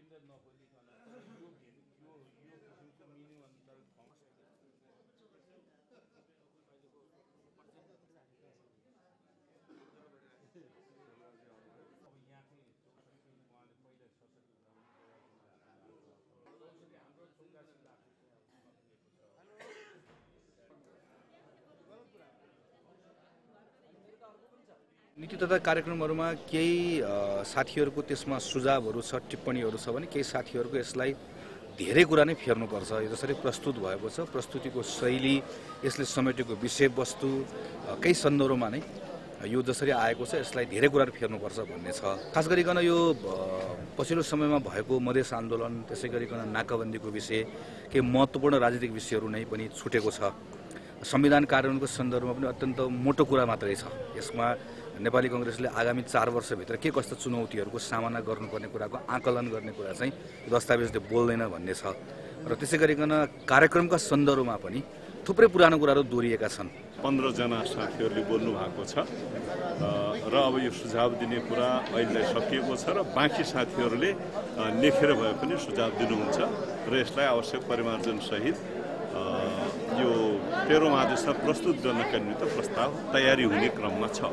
नीति तथा कार्यक्रमहरुमा केही साथीहरुको त्यसमा सुझावहरु छ, टिप्पणीहरु छ भने केही साथीहरुको यसलाई धेरै कुरा नै फेर्नुपर्छ। यो जसरी प्रस्तुत भएको छ, प्रस्तुतिको शैली, यसले समेटेको विषयवस्तु केही सन्दर्भमा नै यो जसरी आएको छ यसलाई धेरै कुरा फेर्नुपर्छ भन्ने छ। खास गरिकन यो पछिल्लो समयमा भएको मधेस आन्दोलन, त्यसै गरिकन नाकाबन्दीको विषय, केही महत्त्वपूर्ण राजनीतिक विषयहरु नै पनि छुटेको छ। संविधान कार्यान्वयनको सन्दर्भमा पनि अत्यन्त मोटो कुरा मात्रै छ। यसमा नेपाली कांग्रेसले आगामी 4 वर्षभित्र के कस्ता चुनौतीहरुको सामना गर्नुपर्ने कुराको आकलन गर्ने कुरा चाहिँ दस्तावेजले बोल्दैन भन्ने छ। र त्यसै गरिकन कार्यक्रमका सन्दर्भमा पनि थुप्रै पुरानो कुराहरु दोहोरिएका छन्। 15 जना साथीहरुले बोल्नु भएको छ र अब यो सुझाव दिने कुरा अहिले सकिएको छ र बाँकी साथीहरुले लेखेर भए पनि सुझाव दिनुहुन्छ र यसलाई आवश्यक परिमार्जन सहित यो 13औं आदेशमा प्रस्तुत गर्नका निमित्त प्रस्ताव तयारी हुने क्रममा छ।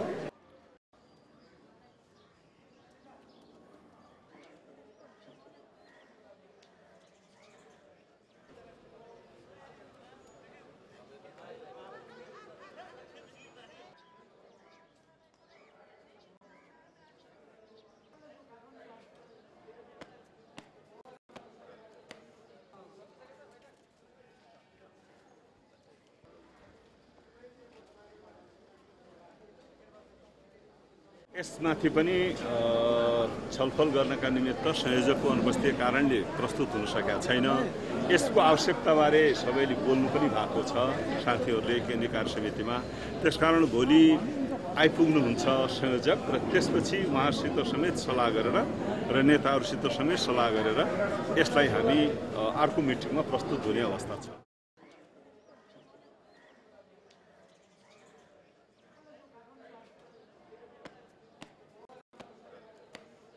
यसमाथि पनि छलफल गर्नका निमित्त संयोजकको अनुपस्थितिको कारणले प्रस्तुत हुन सकेका छैन। यसको आवश्यकताबारे सबैले बोल्नु पनि भएको छ साथीहरूले केन्द्रीय कार्य समितिमा। त्यसकारण भोलि आइपुग्नुहुन्छ संयोजक र त्यसपछि उहाँसित समेत सल्लाह गरेर र नेताहरूसित समेत सल्लाह गरेर यसलाई हामी अर्को मिटिङमा प्रस्तुत हुने अवस्था छ।